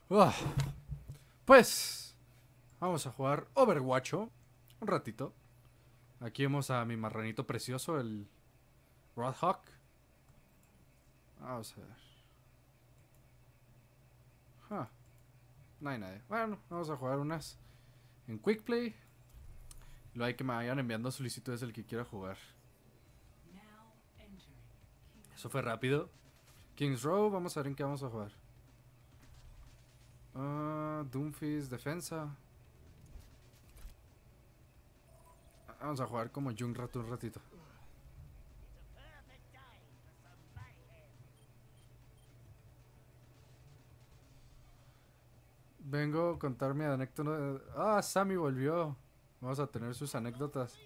Ah, pues vamos a jugar Overwatch un ratito. Aquí vemos a mi marranito precioso, el Roadhog. Vamos a ver. Ah, no hay nadie. Bueno, vamos a jugar unas en Quick Play. Lo hay que me vayan enviando solicitudes el que quiera jugar. Eso fue rápido. Kings Row, vamos a ver en qué vamos a jugar. Doomfist, defensa. Vamos a jugar como Jungrat un ratito. Vengo a contar mi anécdota. Ah, Sammy volvió. Vamos a tener sus anécdotas.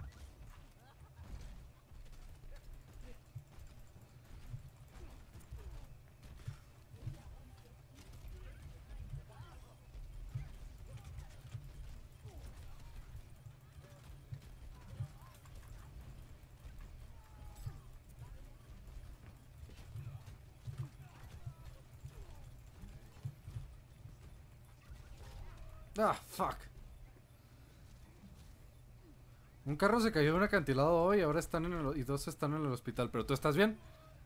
Ah, fuck. Un carro se cayó de un acantilado hoy, ahora están en el, y dos están en el hospital. ¿Pero tú estás bien?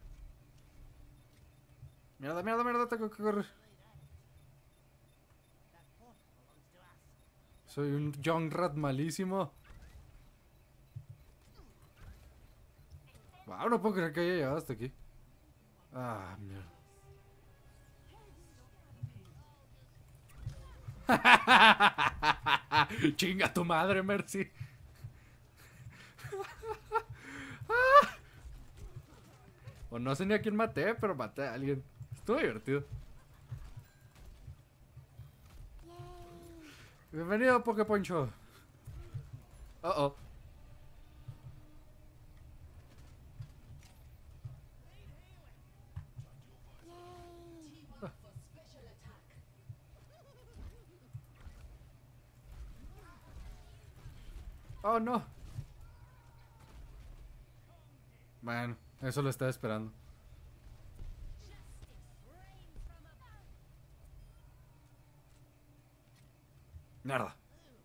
Mierda, mierda, mierda, tengo que correr. Soy un Jungrat malísimo. Wow, no puedo creer que haya llegado hasta aquí. Ah, mierda. Chinga tu madre, Mercy. O no sé ni a quién maté, pero maté a alguien. Estuvo divertido. Bienvenido, Poképoncho. Oh, oh. Oh, no. Bueno, eso lo estaba esperando. Mierda.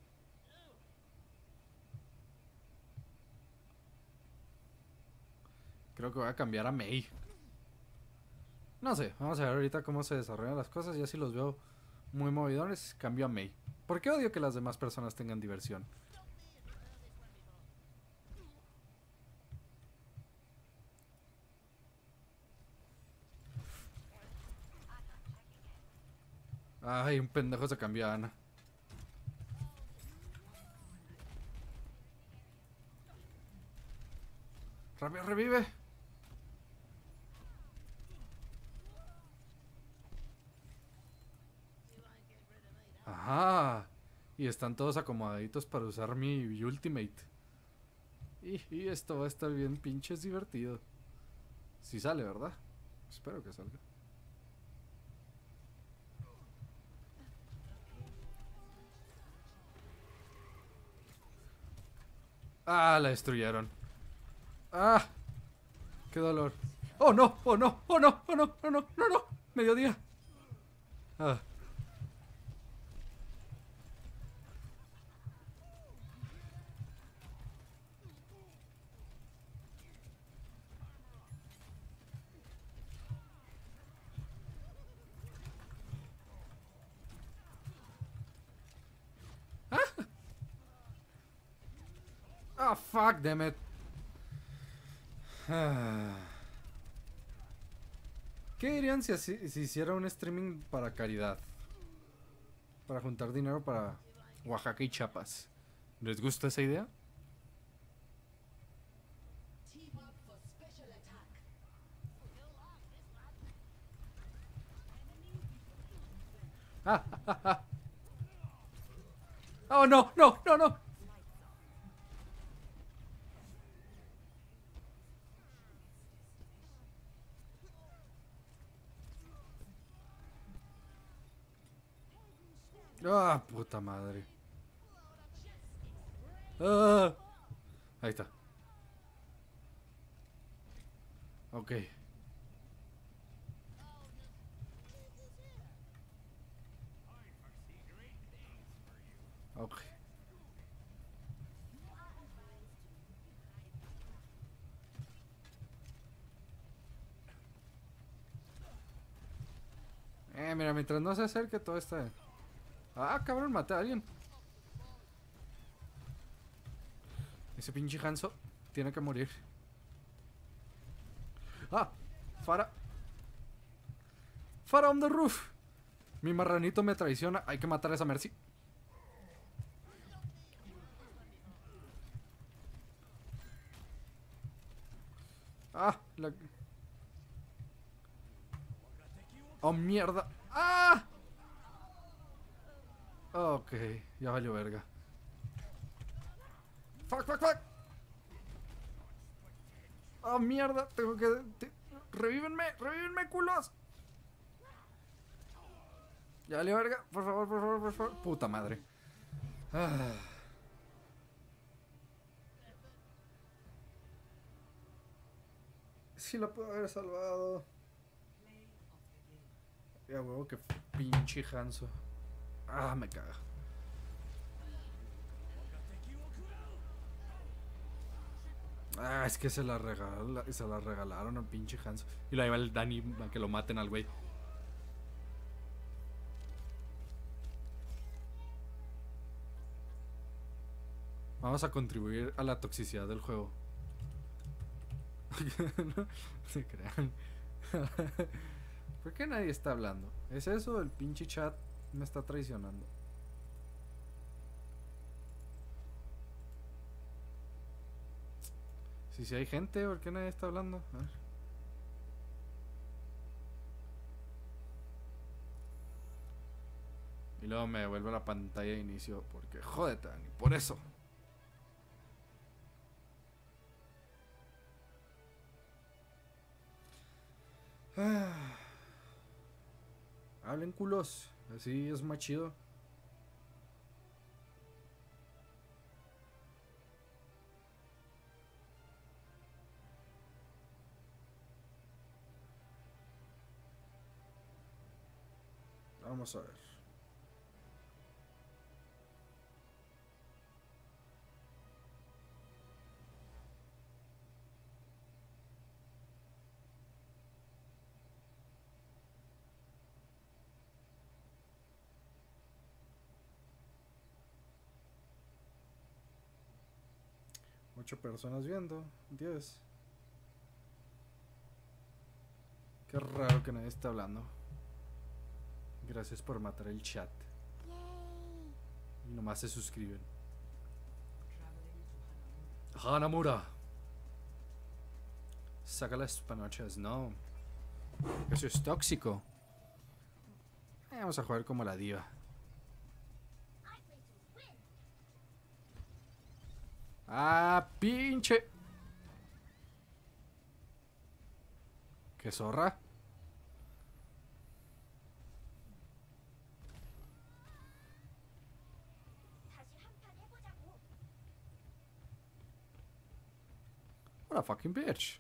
Creo que voy a cambiar a Mei. No sé, vamos a ver ahorita cómo se desarrollan las cosas. Ya si los veo muy movidones, cambio a Mei. Porque odio que las demás personas tengan diversión. Ay, un pendejo se cambió a Ana. Rápido, revive. Ajá. Y están todos acomodaditos para usar mi ultimate. Y esto va a estar bien pinches divertido. Si sale, ¿verdad? Espero que salga. Ah, la destruyeron. Ah, qué dolor. Oh no, oh no, oh no, oh no, oh no, no, no. Mediodía. Ah. Ah, fuck, damn it. Ah. ¿Qué dirían si hiciera un streaming para caridad? Para juntar dinero para Oaxaca y Chiapas. ¿Les gusta esa idea? Oh no, no, no, no. Ah, puta madre. Ah. Ahí está. Ok. Ok. Mira, mientras no se acerque todo está... Ah, cabrón, maté a alguien. Ese pinche Hanzo tiene que morir. Ah, Fara. Fara on the roof. Mi marranito me traiciona. Hay que matar a esa Mercy. Ah, la... Oh, mierda. Ah. Ok, ya valió verga. Fuck, fuck, fuck. Oh, mierda. Tengo que... Revívenme, revívenme, culos. Ya valió verga. Por favor, por favor, por favor. Puta madre. Ah. Sí la puedo haber salvado. Ya huevo, que pinche Hanzo. Ah, me caga. Ah, es que se la regalaron al pinche Hanzo. Y lo lleva el Dani a que lo maten al güey. Vamos a contribuir a la toxicidad del juego. No se crean. ¿Por qué nadie está hablando? ¿Es eso? El pinche chat me está traicionando. Si hay gente, ¿por qué nadie está hablando? A ver. Y luego me devuelve la pantalla de inicio porque jódete, Dani, por eso. Hablen, culos, así es más chido. Vamos a ver. Ocho personas viendo, 10. Qué raro que nadie está hablando. Gracias por matar el chat. Y nomás se suscriben. Hanamura. Saca las panochas, no. Eso es tóxico. Vamos a jugar como la diva. Ah, pinche. ¿Qué zorra? What a fucking bitch.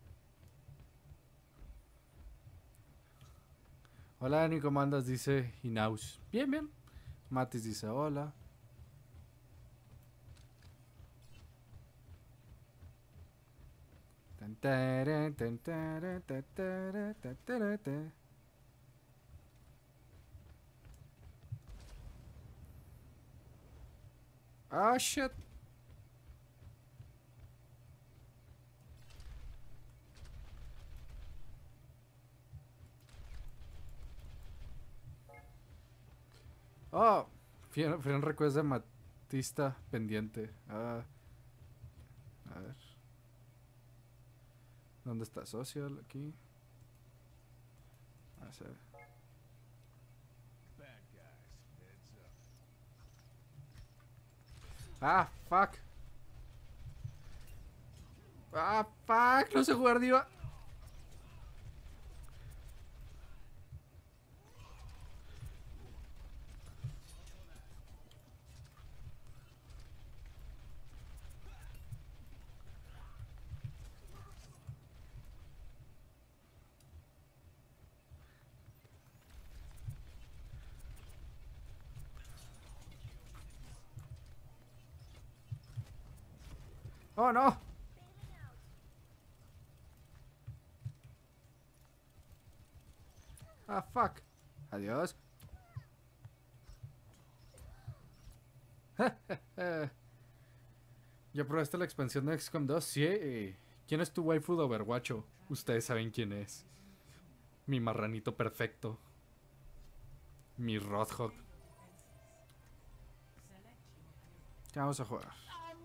Hola, Dani, ¿cómo andas? Dice Hinaus. Bien, bien. Matis dice hola. Ah, shit. Oh, friend request de Matista pendiente. Ah, a ver. ¿Dónde está Social? Aquí. A ver. Ah, fuck. Ah, fuck. No sé jugar diva. ¡Oh, no! Ah, fuck. Adiós. ¿Ya probaste la expansión de XCOM 2? Sí. ¿Quién es tu waifu de Overwatch? Ustedes saben quién es. Mi marranito perfecto. Mi Roadhog. ¿Qué vamos a jugar?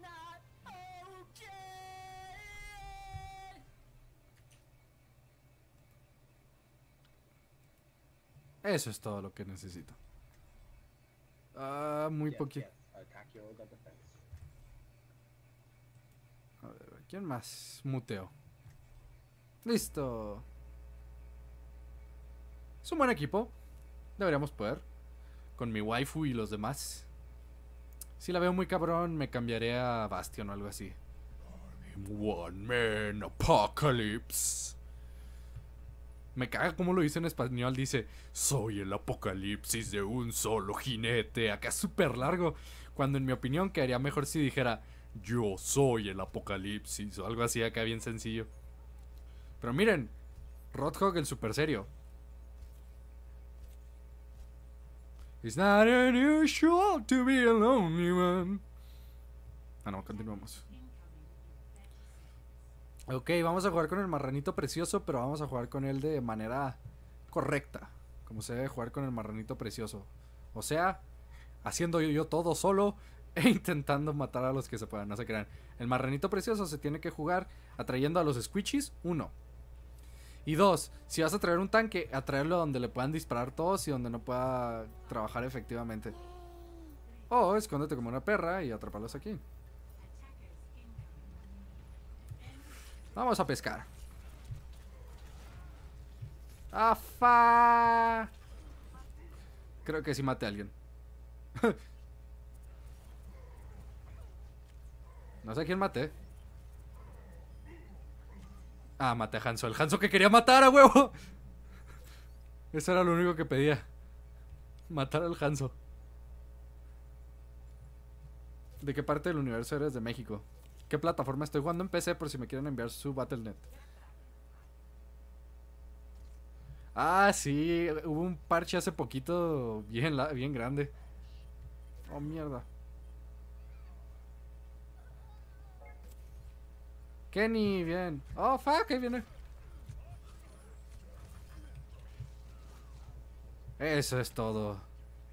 Eso es todo lo que necesito. Muy poquito. A ver, ¿quién más? Muteo. Listo. Es un buen equipo. Deberíamos poder. Con mi waifu y los demás. Si la veo muy cabrón, me cambiaré a Bastion o algo así. One Man Apocalypse. Me caga como lo dice en español. Dice, soy el apocalipsis de un solo jinete. Acá es súper largo. Cuando en mi opinión quedaría mejor si dijera, yo soy el apocalipsis. O algo así acá bien sencillo. Pero miren, Roadhog el super serio. It's not unusual to be a lonely one. Ah, no, continuamos. Ok, vamos a jugar con el marranito precioso, pero vamos a jugar con él de manera correcta. Como se debe jugar con el marranito precioso. O sea, haciendo yo todo solo e intentando matar a los que se puedan, no se crean. El marranito precioso se tiene que jugar atrayendo a los squishies, 1. Y 2, si vas a traer un tanque, atraerlo donde le puedan disparar todos y donde no pueda trabajar efectivamente. O escóndete como una perra y atrápalos aquí. Vamos a pescar. ¡Afa! Creo que sí maté a alguien. No sé a quién maté. Ah, maté a Hanzo. El Hanzo que quería matar a huevo. Eso era lo único que pedía. Matar al Hanzo. ¿De qué parte del universo eres? De México. ¿Qué plataforma estoy jugando? En PC por si me quieren enviar su Battle.net. Ah, sí. Hubo un parche hace poquito bien grande. Oh, mierda. Kenny, bien. Oh, fuck, ahí viene. Eso es todo.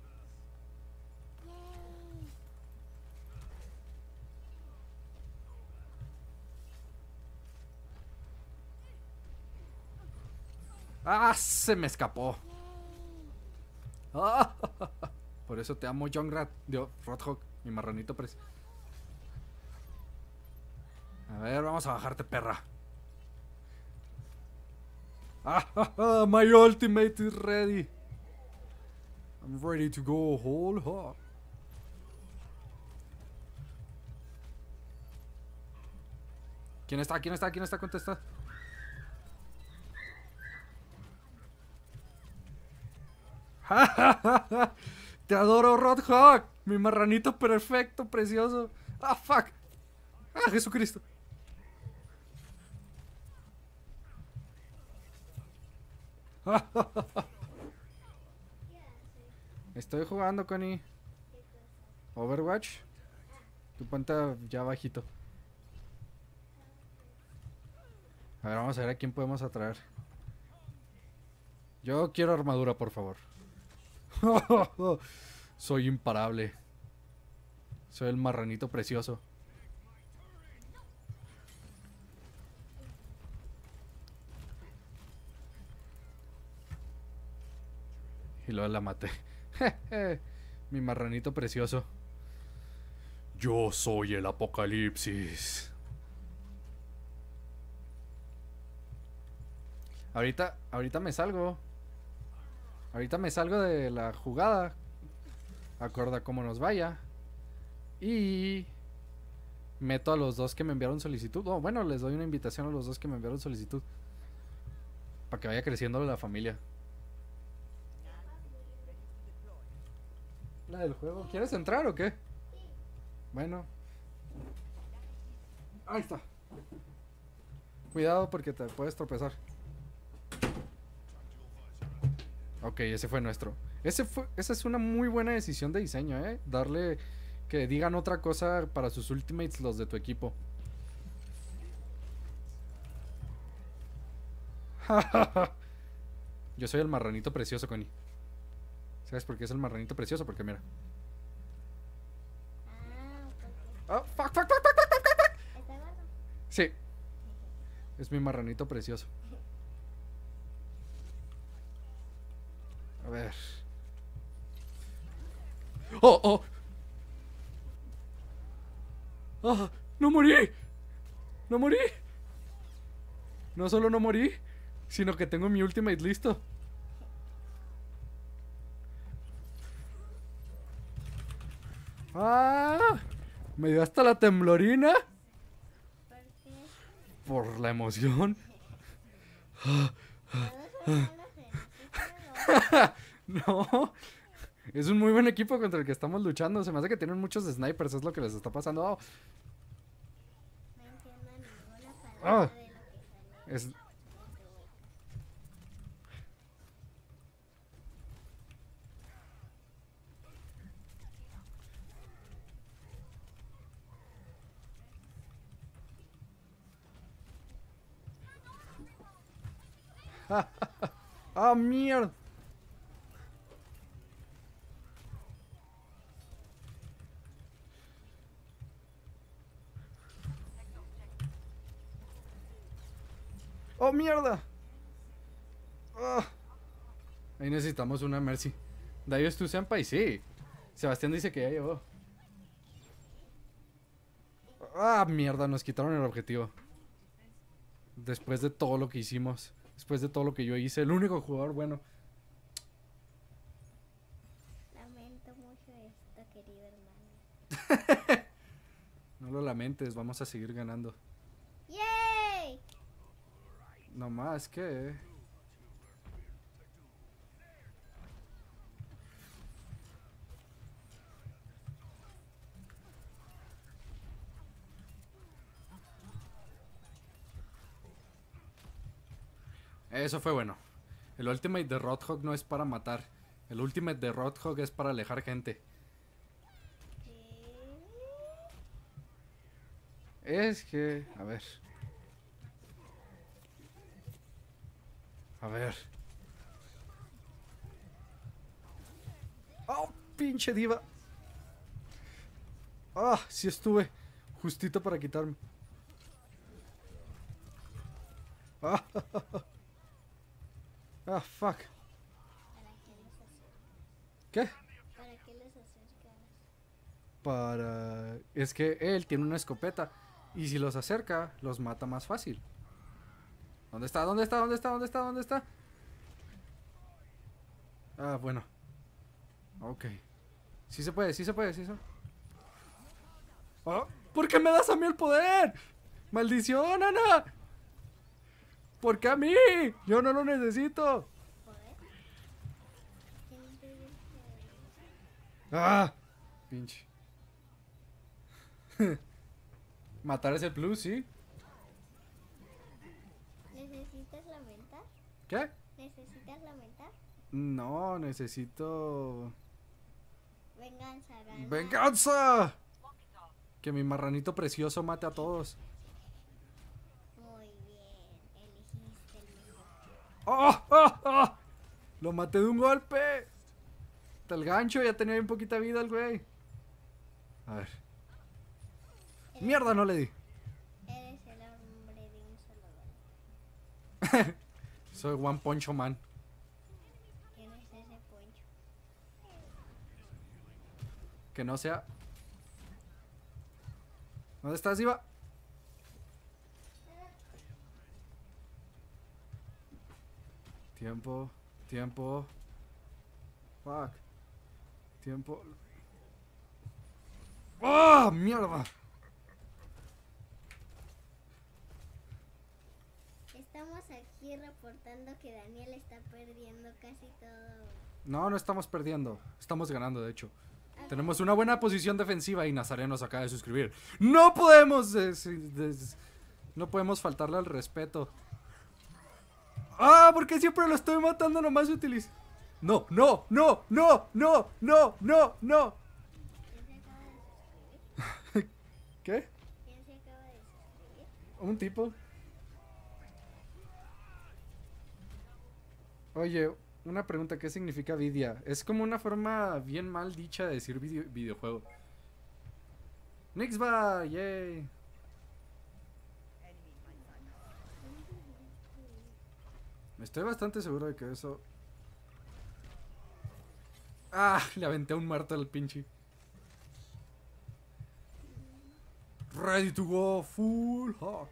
Ah, se me escapó. Ah, por eso te amo, Junkrat. Dios, Roadhog, mi marranito pres. A ver, vamos a bajarte, perra. Ah, my ultimate is ready. I'm ready to go whole hog. ¿Quién está? ¿Quién está? ¿Quién está? Contesta. Te adoro, Roadhog. Mi marranito perfecto, precioso. Ah, fuck. Ah, Jesucristo. Estoy jugando, Connie. Overwatch. Tu pantalla ya bajito. A ver, vamos a ver a quién podemos atraer. Yo quiero armadura, por favor. Soy imparable. Soy el marranito precioso. Y luego la maté. Mi marranito precioso. Yo soy el apocalipsis. Ahorita me salgo. Ahorita me salgo de la jugada. Acorda cómo nos vaya. Y meto a los dos que me enviaron solicitud. Oh, bueno, les doy una invitación a los dos que me enviaron solicitud. Para que vaya creciendo la familia. La del juego. ¿Quieres entrar o qué? Bueno. Ahí está. Cuidado porque te puedes tropezar. Ok, ese fue nuestro. Esa es una muy buena decisión de diseño, ¿eh? Darle que digan otra cosa para sus ultimates los de tu equipo. Yo soy el marranito precioso, Connie. ¿Sabes por qué es el marranito precioso? Porque mira. Oh, fuck, fuck, fuck, fuck, fuck, fuck, fuck. ¿Está gordo? Sí, es mi marranito precioso. A ver. ¡Oh, oh! ¡Ah! ¡No morí! ¡No morí! No solo no morí, sino que tengo mi ultimate listo. ¡Ah! Me dio hasta la temblorina. ¿Por qué? Por la emoción. ¿Todos son malos en No. Es un muy buen equipo contra el que estamos luchando. Se me hace que tienen muchos snipers. Es lo que les está pasando. Oh, No entiendo ninguna palabra Ah. de lo que sale. es... ¡Ah, mierda! ¡Oh, mierda! Ah. Ahí necesitamos una Mercy. Daios tu Senpai, sí. Sebastián dice que ya llegó. Ah, mierda, nos quitaron el objetivo. Después de todo lo que hicimos. Después de todo lo que yo hice. El único jugador bueno. Lamento mucho esto, querido hermano. No lo lamentes, vamos a seguir ganando. ¡Yay! No más que... Eso fue bueno. El ultimate de Roadhog no es para matar. El ultimate de Roadhog es para alejar gente. Es que... A ver. A ver. ¡Oh, pinche diva! ¡Ah, sí estuve! Justito para quitarme. ¡Ah! ¡Ah, fuck! ¿Para qué los acercas? ¿Qué? ¿Para qué los acercas? Para... Es que él tiene una escopeta. Y si los acerca, los mata más fácil. ¿Dónde está? ¿Dónde está? ¿Dónde está? ¿Dónde está? ¿Dónde está? Ah, bueno. Ok. Sí se puede, sí se puede, sí se... ¡Oh! ¿Por qué me das a mí el poder? ¡Maldición, Ana! ¿Por qué a mí? Yo no lo necesito. ¿Poder? ¿Quién te dice? ¡Ah! Pinche. Matar es el plus, ¿sí? ¿Necesitas lamentar? ¿Qué? ¿Necesitas lamentar? No, necesito... Venganza, gana. ¡Venganza! Que mi marranito precioso mate a todos. Muy bien, elegiste el mejor. ¡Oh! ¡Oh! ¡Oh! Lo maté de un golpe. Hasta el gancho, ya tenía bien poquita vida el güey. A ver. ¡Mierda, no le di! Eres el hombre de un solo golpe. Soy One Punch Man. ¿Quién es ese poncho? Que no sea... ¿Dónde estás, Diva? Tiempo, tiempo. Fuck. Tiempo. ¡Ah! ¡Mierda! Estamos aquí reportando que Daniel está perdiendo casi todo. No, no estamos perdiendo. Estamos ganando, de hecho. A Tenemos una buena posición defensiva y Nazareno nos acaba de suscribir. ¡No podemos! No podemos faltarle al respeto. ¡Ah! Porque siempre lo estoy matando nomás utilizo. No, no, no, no, no, no, no, no. ¿Quién se acaba de suscribir? ¿Qué? ¿Quién se acaba de suscribir? Un tipo. Oye, una pregunta, ¿qué significa vidia? Es como una forma bien mal dicha de decir videojuego. Nixba, yay. Estoy bastante seguro de que eso... Ah, le aventé un muerto al pinche. Ready to go full hog.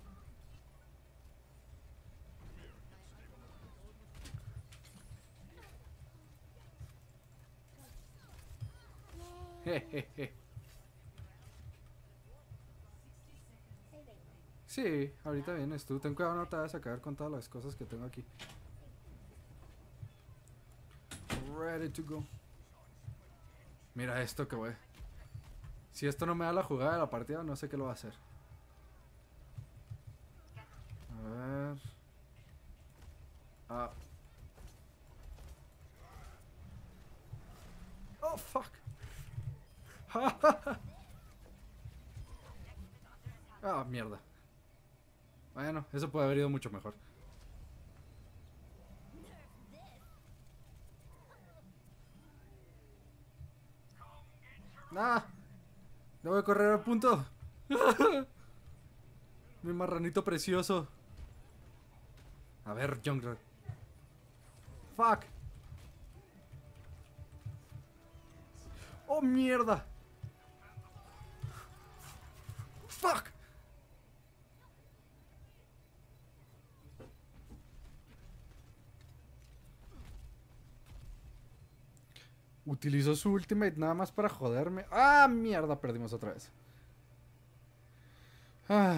Jejeje. Ahí vengo. Sí, ahorita vienes tú. Ten cuidado, no te vas a caer con todas las cosas que tengo aquí. Ready to go. Mira esto que voy. Si esto no me da la jugada de la partida, no sé qué lo va a hacer. A ver. Ah. Oh, fuck. Ah, mierda. Bueno, eso puede haber ido mucho mejor. ¡Ah! Debo de correr al punto. Mi marranito precioso. A ver, Jungler. Fuck. Oh, mierda. Fuck. Utilizó su ultimate nada más para joderme. Ah, mierda, perdimos otra vez. Ah.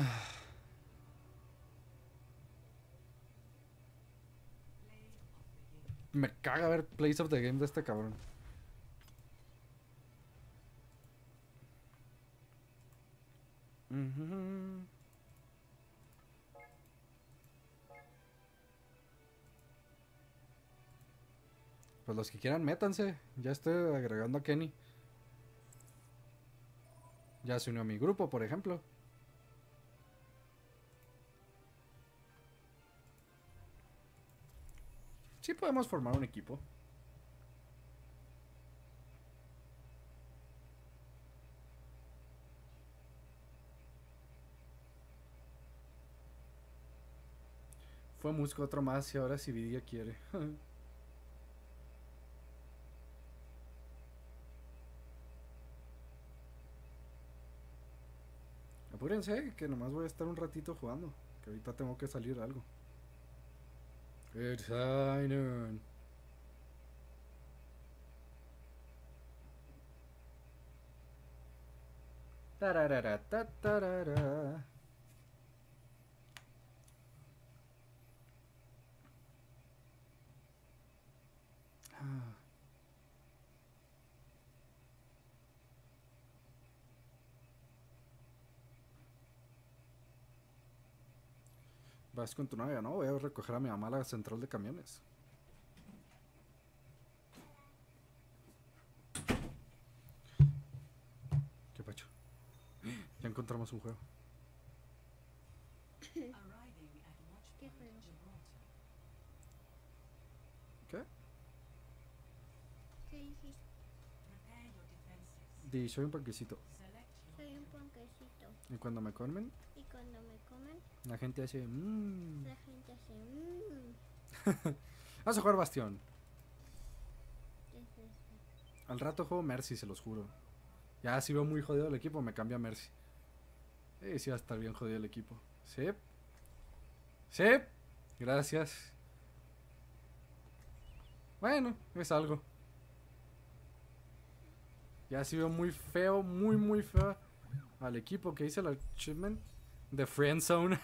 Me caga ver Place of the Game de este cabrón. Pues los que quieran, métanse. Ya estoy agregando a Kenny. Ya se unió a mi grupo, por ejemplo. Sí podemos formar un equipo. Fue Musco otro más y ahora si Vidia quiere. Apúrense, que nomás voy a estar un ratito jugando. Que ahorita tengo que salir algo. It's high noon. Tararara, tatarara. Vas con tu novia, ¿no? Voy a recoger a mi mamá a la central de camiones. ¿Qué pacho? Ya encontramos un juego. ¿Qué juego? ¿Qué? ¿Qué dijiste? Di, soy un panquecito. Soy un ponquecito. Y cuando me comen, Y cuando me comen, la gente hace... la gente hace Vamos a jugar Bastión. ¿Qué es eso? Al rato juego Mercy, se los juro. Ya si veo muy jodido el equipo, me cambia a Mercy. Sí va a estar bien jodido el equipo. Sí. Sí. Gracias. Bueno, es algo. Ya si veo muy feo, muy feo al equipo que hice el achievement de Friendzone.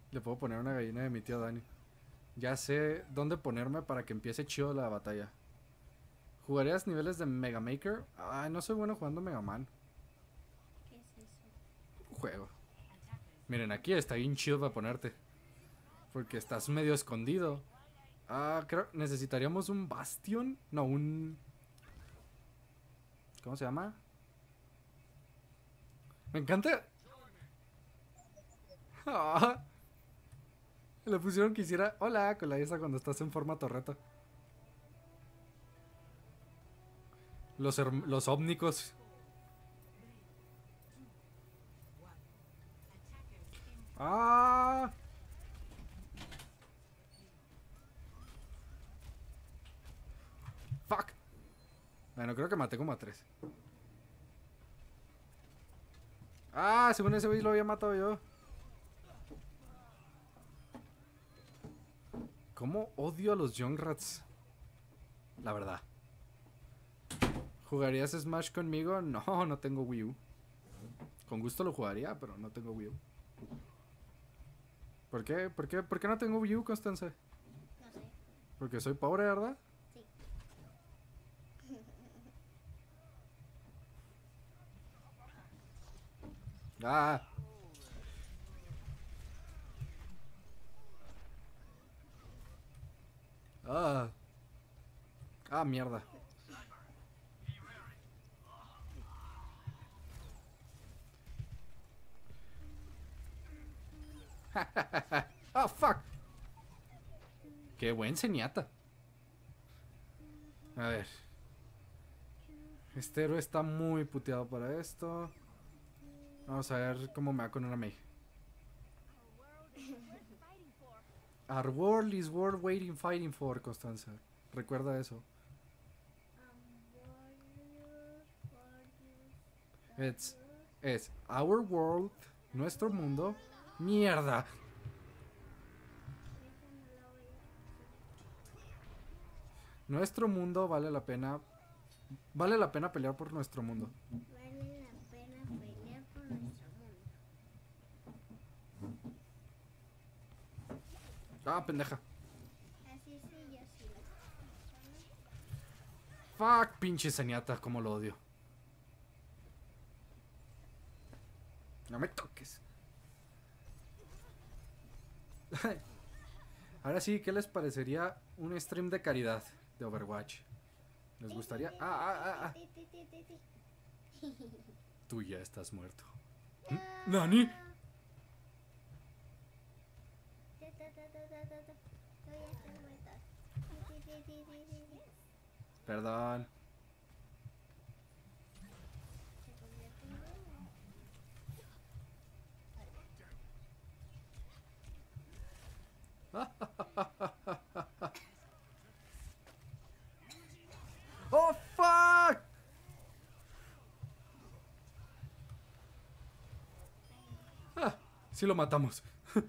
Le puedo poner una gallina de mi tío Dani. Ya sé dónde ponerme para que empiece chido la batalla. ¿Jugarías niveles de Mega Maker? Ay, no soy bueno jugando Mega Man. ¿Qué es eso? Juego. Miren, aquí está bien chido para ponerte. Porque estás medio escondido. Ah, creo necesitaríamos un Bastion. No, un... ¿Cómo se llama? Me encanta. Ah, le pusieron que hiciera hola con la esa cuando estás en forma torreta. Los ómnicos. Ah. Fuck. Bueno, creo que maté como a 3. Ah, según ese güey lo había matado yo. ¿Cómo odio a los Jungrats? La verdad. ¿Jugarías Smash conmigo? No, no tengo Wii U. Con gusto lo jugaría, pero no tengo Wii U. ¿Por qué? ¿Por qué no tengo Wii U, Constanza? No sé. Porque soy pobre, ¿verdad? Sí. Ah. Ah. Ah, mierda. Ah, fuck. Qué buen señata. A ver. Este héroe está muy puteado para esto. Vamos a ver cómo me va con una Mei. Our world is worth waiting, fighting for, Constanza. Recuerda eso. Es our world, nuestro mundo. Mierda. Nuestro mundo vale la pena. Vale la pena pelear por nuestro mundo. Vale la pena pelear por nuestro mundo. Ah, pendeja. Así sí, yo sí lo Fuck, pinche Zenyatta, como lo odio. No me toques. Ahora sí, ¿qué les parecería un stream de caridad de Overwatch? ¿Les gustaría? Ah. Tú ya estás muerto. ¿Nani? Perdón. ¡Oh, fuck! Ah, sí lo matamos.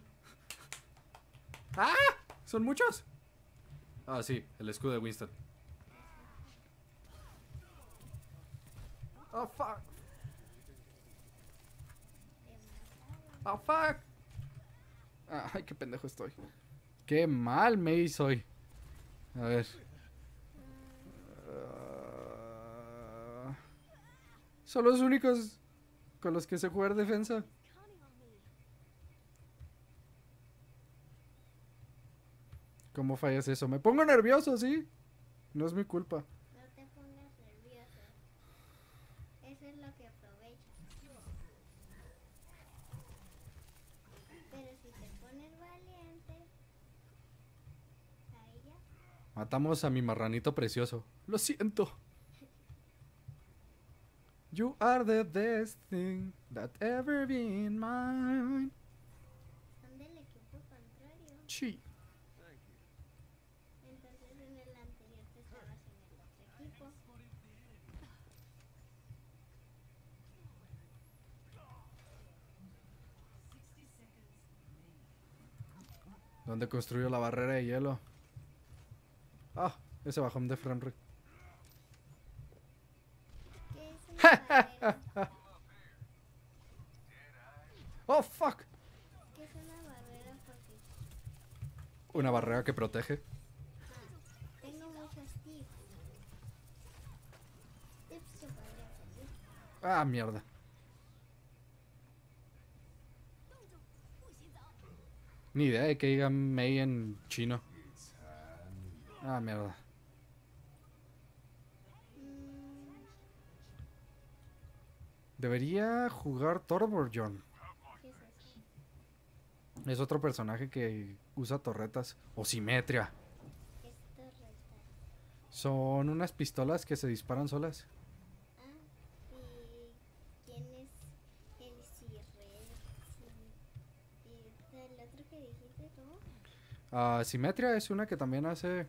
¡Ah! ¿Son muchos? Ah, sí, el escudo de Winston. ¡Oh, fuck! ¡Oh, fuck! Ay, qué pendejo estoy. Qué mal me soy. A ver. Son los únicos con los que sé jugar defensa. ¿Cómo fallas eso? Me pongo nervioso, ¿sí? No es mi culpa. No te pongas nervioso. Eso es lo que aprovechas. Pero si te pones valiente, ahí ya. Matamos a mi marranito precioso. Lo siento. You are the best thing that ever been mine. Son del equipo contrario. Sí. Entonces en el anterior te estabas en el otro equipo. ¿Dónde construyó la barrera de hielo? Ah, ese bajón de frame. ¿Qué es una barrera? Oh, fuck. ¿Qué es una barrera por Una barrera que protege. Tengo muchos tips. Tips que podría decir. Ah, mierda. Ni idea de que diga Mei en chino. Ah, mierda. Mm, Debería jugar Torbjorn. ¿Qué es eso? Es otro personaje que usa torretas o simetria. Esto reta. Son unas pistolas que se disparan solas. Ah, ¿y quién es el Cirre? ¿Y el otro que dijiste, cómo? Simetria es una que también hace...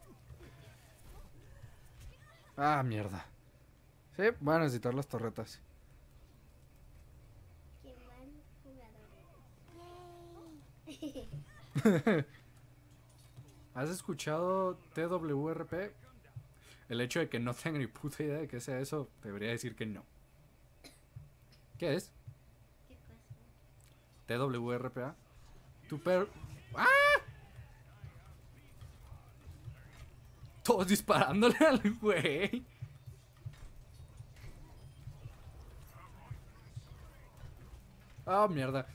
Ah, mierda. Sí, voy a necesitar las torretas. Qué mal jugador eres. ¿Has escuchado TWRP? El hecho de que no tenga ni puta idea de qué sea eso, debería decir que no. ¿Qué es? ¿Qué cosa? TWRPA. Tu per... ¡Ah! Todos disparándole al güey. Ah, mierda.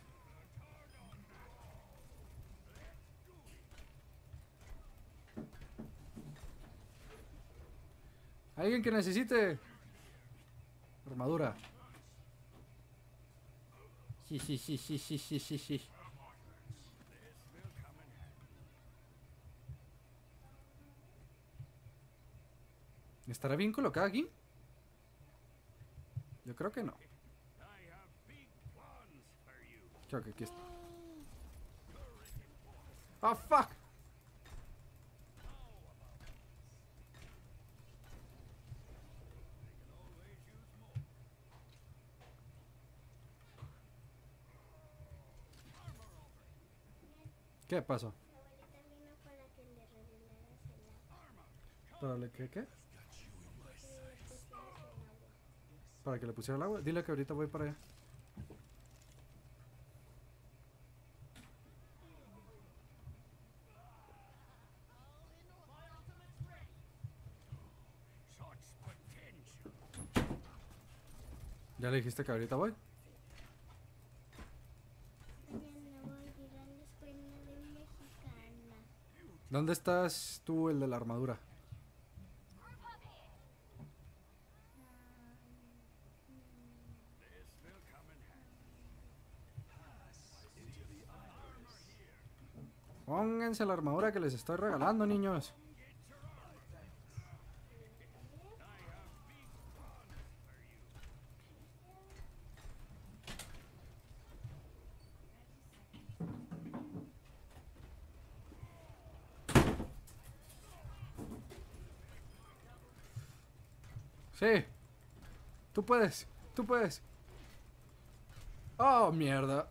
Alguien que necesite armadura. Jijijijijijiji. ¿Estará bien colocada aquí? Yo creo que no. Creo que aquí está. ¡Ah, fuck! ¿Qué pasó? La abuelita vino para que le revelaras el agua. ¿Para le, qué? Que pusieras el agua. ¿Para que le pusiera el agua? Dile que ahorita voy para allá. ¿Ya le dijiste que ahorita voy? Mañana voy a ir a la escuela de mexicana. ¿Dónde estás tú, el de la armadura? Pónganse la armadura que les estoy regalando, niños. Sí. Tú puedes. Tú puedes. Oh, mierda.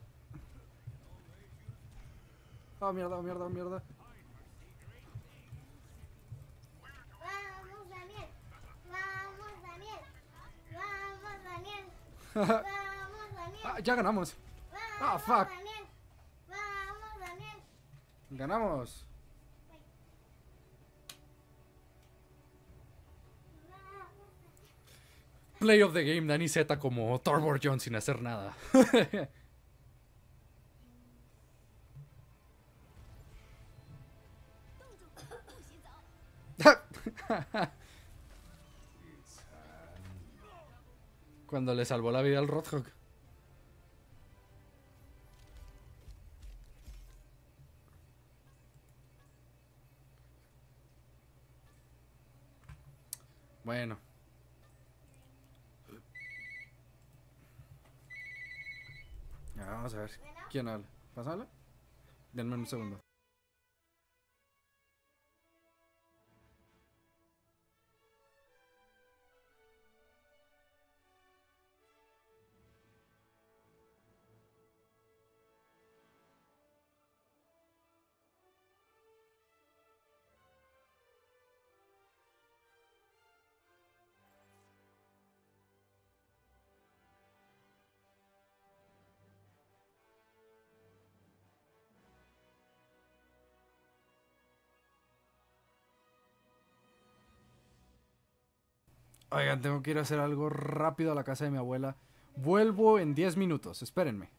Oh, mierda, oh, mierda, oh, mierda. Vamos, Daniel. Vamos, Daniel. Vamos, Daniel. Vamos, Daniel. Ah, ya ganamos. Ah, Vamos, fuck. Daniel. Vamos, Daniel. Ganamos. Play of the game, Danny Z como Torbjorn sin hacer nada. Cuando le salvó la vida al Roadhog. Bueno. Ya, vamos a ver. ¿Quién habla? ¿Pásala? Denme un segundo. Oigan, tengo que ir a hacer algo rápido a la casa de mi abuela. Vuelvo en 10 minutos, espérenme.